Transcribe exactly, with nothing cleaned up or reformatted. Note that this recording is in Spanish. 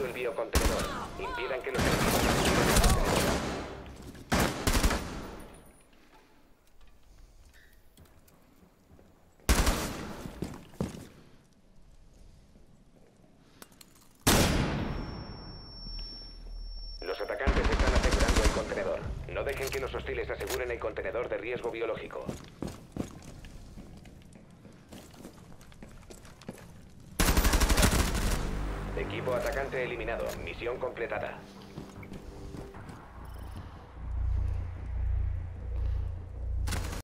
localizado el biocontenedor. Impidan que los enemigos activen el contenedor. Los atacantes están asegurando el contenedor. No dejen que los hostiles aseguren el contenedor de riesgo biológico. Equipo atacante eliminado. Misión completada.